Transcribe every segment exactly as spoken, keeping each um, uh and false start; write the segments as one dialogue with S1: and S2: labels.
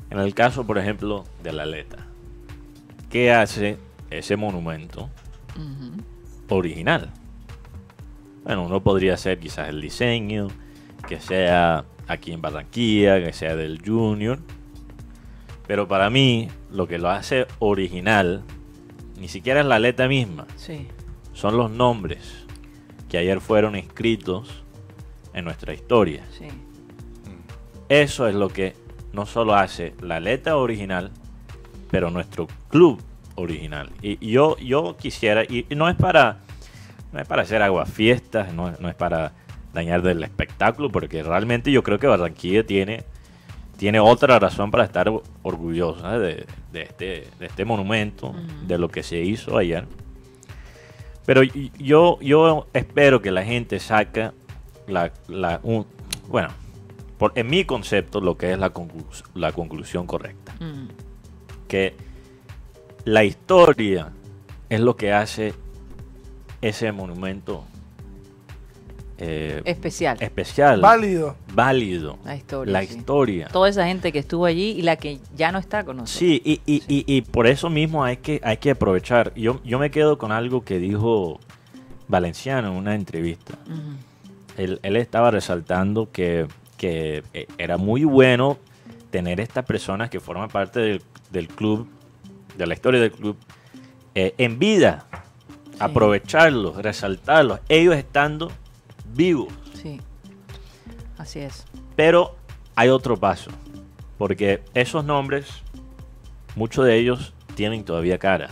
S1: En el caso, por ejemplo, de la Aleta, ¿qué hace ese monumento uh-huh. original? Bueno, uno podría ser quizás el diseño, que sea aquí en Barranquilla, que sea del Junior, pero para mí lo que lo hace original ni siquiera es la Aleta misma,
S2: sí.
S1: son los nombres que ayer fueron escritos en nuestra historia.
S2: Sí.
S1: Eso es lo que no solo hace la Aleta original, pero nuestro club original. Y, y yo, yo quisiera, y, y no es para, no es para hacer aguafiestas, no, no es para dañar del espectáculo, porque realmente yo creo que Barranquilla tiene, tiene otra razón para estar orgullosa de, de, este, de este monumento, uh-huh. de lo que se hizo ayer. Pero yo, yo espero que la gente saque la, la un, bueno, por, en mi concepto, lo que es la, conclu la conclusión correcta. Mm. Que la historia es lo que hace ese monumento
S2: eh, especial.
S1: especial.
S3: Válido.
S1: Válido.
S2: La historia.
S1: La
S2: sí.
S1: historia.
S2: Toda esa gente que estuvo allí y la que ya no está con nosotros.
S1: Sí, y, y,
S2: sí.
S1: y, y por eso mismo hay que, hay que aprovechar. Yo, yo me quedo con algo que dijo Valenciano en una entrevista. Uh-huh. él, él estaba resaltando que, que era muy bueno tener estas personas que forman parte del, del club, de la historia del club, eh, en vida. Sí. Aprovecharlos, resaltarlos, ellos estando vivos.
S2: Sí, así es.
S1: Pero hay otro paso, porque esos nombres, muchos de ellos tienen todavía cara.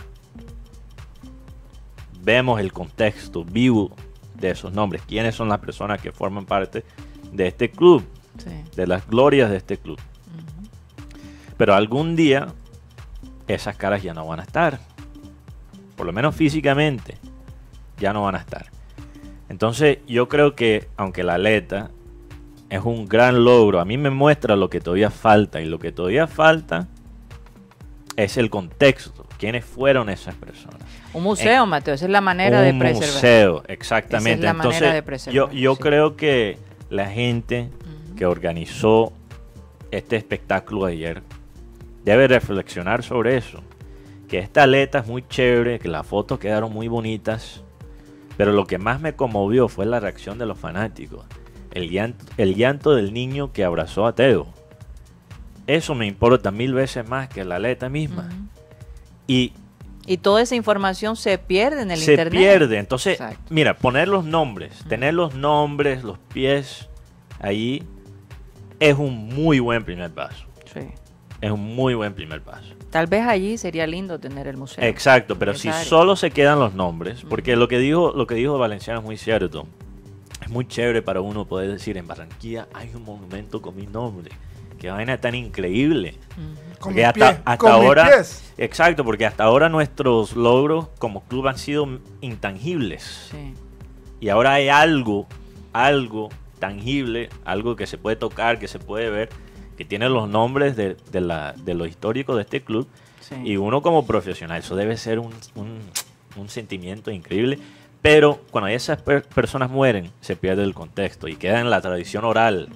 S1: Vemos el contexto vivo de esos nombres, quiénes son las personas que forman parte de este club, sí. de las glorias de este club. Uh-huh. Pero algún día esas caras ya no van a estar, por lo menos físicamente ya no van a estar. Entonces yo creo que aunque la Aleta es un gran logro, a mí me muestra lo que todavía falta, y lo que todavía falta es el contexto, quiénes fueron esas personas.
S2: Un museo, en, Mateo, esa es la manera de preservar.
S1: Un museo, exactamente.
S2: Esa es la
S1: Entonces,
S2: manera de preservar.
S1: Yo, yo
S2: sí.
S1: creo que la gente uh-huh. que organizó este espectáculo ayer debe reflexionar sobre eso. Que esta Aleta es muy chévere, que las fotos quedaron muy bonitas, pero lo que más me conmovió fue la reacción de los fanáticos. El llanto, el llanto del niño que abrazó a Teo. Eso me importa mil veces más que la Aleta misma. Uh-huh. Y
S2: Y toda esa información se pierde en el
S1: se
S2: internet.
S1: Se pierde. Entonces,
S2: exacto.
S1: Mira, poner los nombres, uh-huh. tener los nombres, los pies ahí, es un muy buen primer paso.
S2: Sí.
S1: Es un muy buen primer paso.
S2: Tal vez allí sería lindo tener el museo.
S1: Exacto, pero si
S2: área.
S1: solo se quedan los nombres, porque uh-huh. lo que dijo, lo que dijo Valenciano es muy cierto. Es muy chévere para uno poder decir, en Barranquilla hay un monumento con mi nombre. Qué vaina tan increíble.
S2: Uh-huh.
S1: Porque hasta,
S3: pie,
S1: hasta ahora,
S3: pies.
S1: exacto, porque hasta ahora nuestros logros como club han sido intangibles.
S2: Sí.
S1: Y ahora hay algo, algo tangible, algo que se puede tocar, que se puede ver, que tiene los nombres de, de, la, de lo histórico de este club.
S2: Sí.
S1: Y uno como profesional, eso debe ser un, un, un sentimiento increíble. Pero cuando esas per personas mueren, se pierde el contexto y queda en la tradición oral.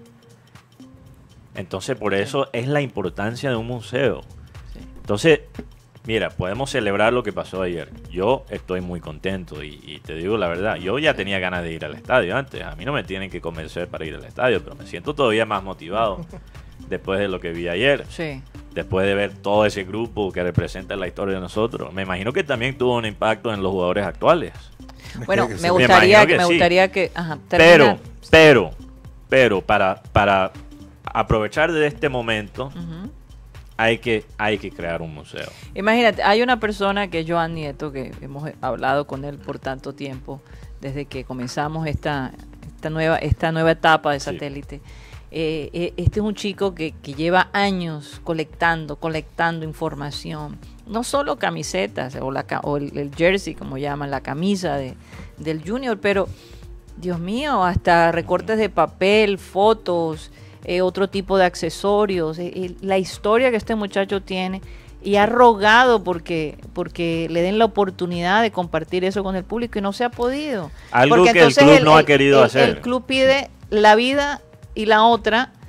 S1: Entonces, por eso es la importancia de un museo.
S2: Sí.
S1: Entonces, mira, podemos celebrar lo que pasó ayer. Yo estoy muy contento y, y te digo la verdad, yo ya tenía ganas de ir al estadio antes. A mí no me tienen que convencer para ir al estadio, pero me siento todavía más motivado después de lo que vi ayer.
S2: Sí.
S1: Después de ver todo ese grupo que representa la historia de nosotros. Me imagino que también tuvo un impacto en los jugadores actuales.
S2: Bueno,
S3: me
S2: me gustaría
S1: me
S2: que, me
S1: sí.
S2: gustaría que ajá,
S1: pero, pero, pero para, para aprovechar de este momento, uh-huh. hay que, hay que crear un museo.
S2: Imagínate, hay una persona que es Joan Nieto, que hemos hablado con él por tanto tiempo, desde que comenzamos esta, esta, nueva, esta nueva etapa de Satélite. Sí. Eh, este es un chico que, que lleva años colectando, colectando información. No solo camisetas o, la, o el, el jersey, como llaman, la camisa de, del Junior, pero, Dios mío, hasta recortes de papel, fotos, eh, otro tipo de accesorios, eh, la historia que este muchacho tiene, y ha rogado porque, porque le den la oportunidad de compartir eso con el público y no se ha podido.
S1: Algo
S2: porque
S1: que el club
S2: el,
S1: no
S2: el,
S1: ha querido
S2: el,
S1: hacer.
S2: El club pide la vida y la otra,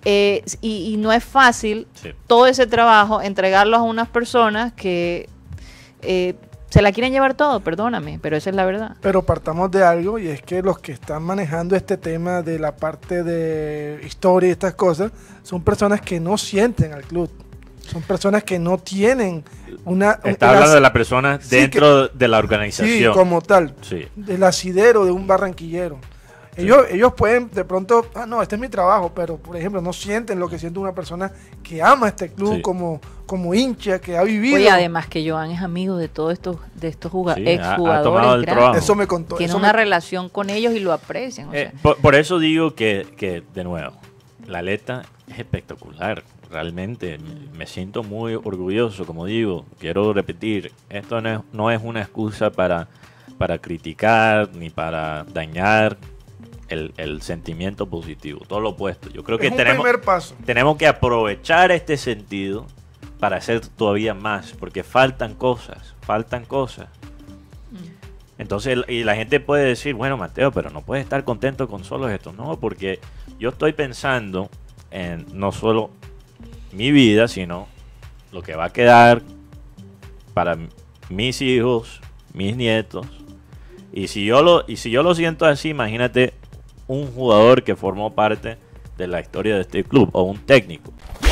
S2: Eh, y, y no es fácil
S1: Sí.
S2: todo ese trabajo entregarlo a unas personas que eh, se la quieren llevar todo, perdóname, pero esa es la verdad.
S3: Pero partamos de algo, y es que los que están manejando este tema de la parte de historia y estas cosas son personas que no sienten al club, son personas que no tienen una...
S1: Está
S3: un-
S1: hablando
S3: las-
S1: de la persona
S3: Sí,
S1: dentro de la
S3: Sí,
S1: organización.
S3: como tal,
S1: Sí.
S3: del asidero de un barranquillero. Ellos, ellos pueden de pronto, ah, no, este es mi trabajo, pero por ejemplo no sienten lo que siente una persona que ama este club
S1: Sí.
S3: como, como hincha, que ha vivido.
S2: Oye, además que Joan es amigo de todos estos de estos juga-
S1: Sí, ha- ha
S2: exjugadores
S1: tomado el
S2: grandes.
S1: trabajo.
S3: Eso me contó.
S2: Tiene
S3: eso
S2: una
S3: me-
S2: relación con ellos y lo aprecian. o
S1: Eh,
S2: sea.
S1: por, por eso digo que, que, de nuevo, la aleta es espectacular. Realmente me siento muy orgulloso. Como digo, quiero repetir, esto no es, no es una excusa para, para criticar ni para dañar el, el sentimiento positivo. Todo lo opuesto. Yo creo que
S3: es un
S1: tenemos,
S3: primer paso.
S1: tenemos que aprovechar este sentido para hacer todavía más, porque faltan cosas, faltan cosas. Entonces, y la gente puede decir, bueno, Mateo, pero no puedes estar contento con solo esto. No, porque yo estoy pensando en no solo mi vida, sino lo que va a quedar para m- mis hijos, mis nietos. Y si yo lo, y si yo lo siento así, imagínate un jugador que formó parte de la historia de este club, o un técnico.